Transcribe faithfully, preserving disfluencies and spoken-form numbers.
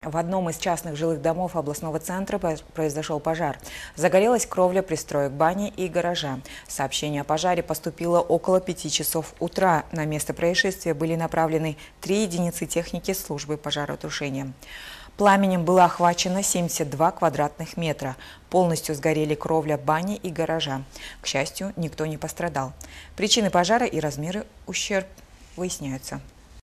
В одном из частных жилых домов областного центра произошел пожар. Загорелась кровля пристроек бани и гаража. Сообщение о пожаре поступило около пяти часов утра. На место происшествия были направлены три единицы техники службы пожаротушения. Пламенем было охвачено семьдесят два квадратных метра. Полностью сгорели кровля бани и гаража. К счастью, никто не пострадал. Причины пожара и размеры ущерба выясняются.